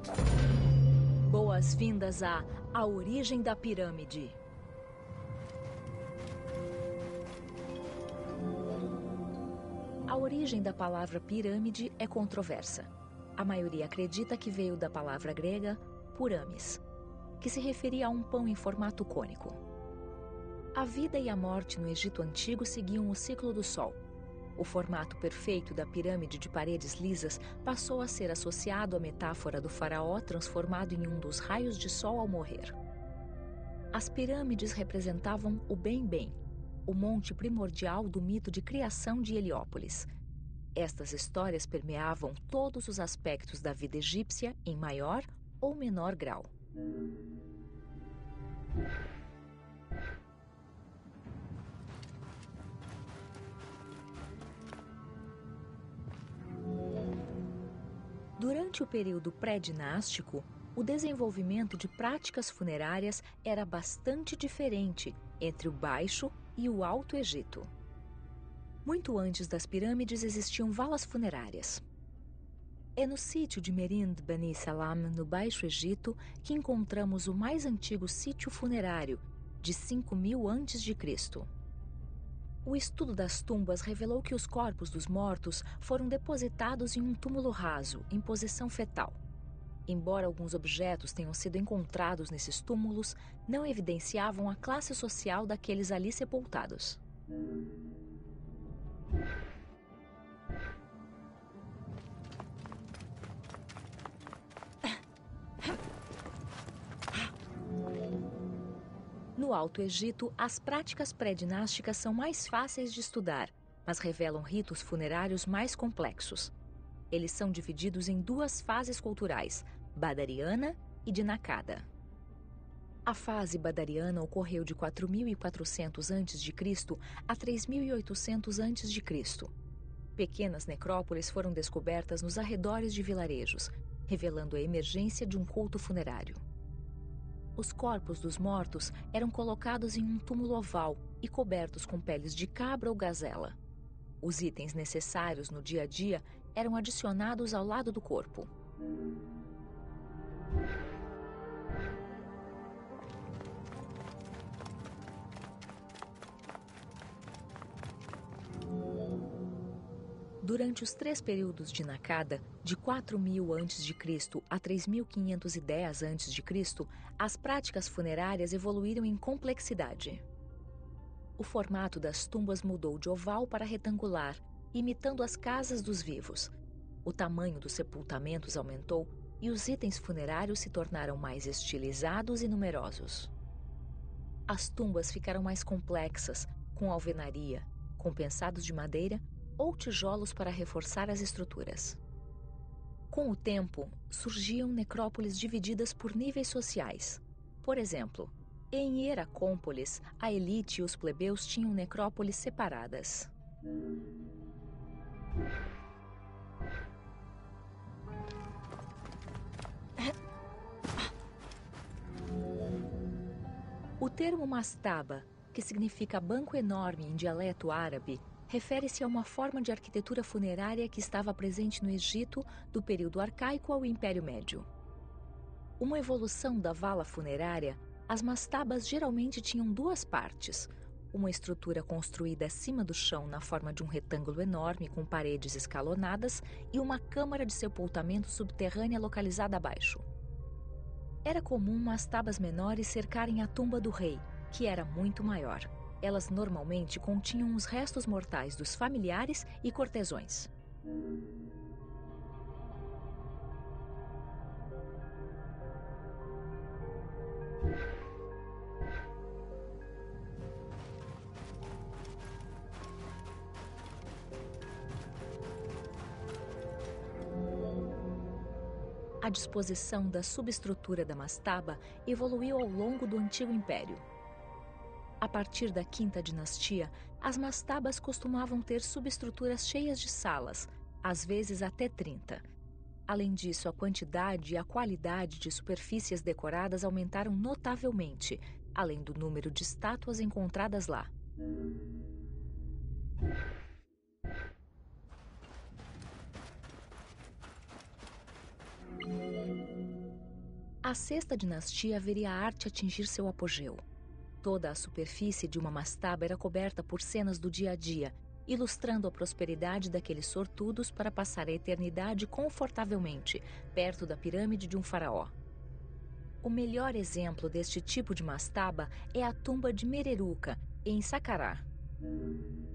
Boas-vindas A Origem da Pirâmide. A origem da palavra pirâmide é controversa. A maioria acredita que veio da palavra grega puramis, que se referia a um pão em formato cônico. A vida e a morte no Egito Antigo seguiam o ciclo do Sol. O formato perfeito da pirâmide de paredes lisas passou a ser associado à metáfora do faraó transformado em um dos raios de sol ao morrer. As pirâmides representavam o Bem-Bem, o monte primordial do mito de criação de Heliópolis. Estas histórias permeavam todos os aspectos da vida egípcia em maior ou menor grau. Durante o período pré-dinástico, o desenvolvimento de práticas funerárias era bastante diferente entre o Baixo e o Alto Egito. Muito antes das pirâmides existiam valas funerárias. É no sítio de Merind Beni Salam, no Baixo Egito, que encontramos o mais antigo sítio funerário, de 5.000 a.C. O estudo das tumbas revelou que os corpos dos mortos foram depositados em um túmulo raso, em posição fetal. Embora alguns objetos tenham sido encontrados nesses túmulos, não evidenciavam a classe social daqueles ali sepultados. No Alto Egito, as práticas pré-dinásticas são mais fáceis de estudar, mas revelam ritos funerários mais complexos. Eles são divididos em duas fases culturais, Badariana e Dinakada. A fase Badariana ocorreu de 4.400 a.C. a 3.800 a.C. Pequenas necrópolis foram descobertas nos arredores de vilarejos, revelando a emergência de um culto funerário. Os corpos dos mortos eram colocados em um túmulo oval e cobertos com peles de cabra ou gazela. Os itens necessários no dia a dia eram adicionados ao lado do corpo. Durante os 3 períodos de Nakada, de 4.000 a.C. a 3.510 a.C., as práticas funerárias evoluíram em complexidade. O formato das tumbas mudou de oval para retangular, imitando as casas dos vivos. O tamanho dos sepultamentos aumentou e os itens funerários se tornaram mais estilizados e numerosos. As tumbas ficaram mais complexas, com alvenaria, compensados de madeira ou tijolos para reforçar as estruturas. Com o tempo, surgiam necrópolis divididas por níveis sociais. Por exemplo, em Hieracómpolis, a elite e os plebeus tinham necrópolis separadas. O termo mastaba, que significa banco enorme em dialeto árabe, refere-se a uma forma de arquitetura funerária que estava presente no Egito do período arcaico ao Império Médio. Uma evolução da vala funerária, as mastabas geralmente tinham 2 partes, uma estrutura construída acima do chão na forma de um retângulo enorme com paredes escalonadas e uma câmara de sepultamento subterrânea localizada abaixo. Era comum mastabas menores cercarem a tumba do rei, que era muito maior. Elas normalmente continham os restos mortais dos familiares e cortesões. A disposição da subestrutura da mastaba evoluiu ao longo do Antigo Império. A partir da Quinta Dinastia, as mastabas costumavam ter subestruturas cheias de salas, às vezes até 30. Além disso, a quantidade e a qualidade de superfícies decoradas aumentaram notavelmente, além do número de estátuas encontradas lá. A sexta dinastia veria a arte atingir seu apogeu. Toda a superfície de uma mastaba era coberta por cenas do dia a dia, ilustrando a prosperidade daqueles sortudos para passar a eternidade confortavelmente, perto da pirâmide de um faraó. O melhor exemplo deste tipo de mastaba é a tumba de Mereruca, em Saqqarah.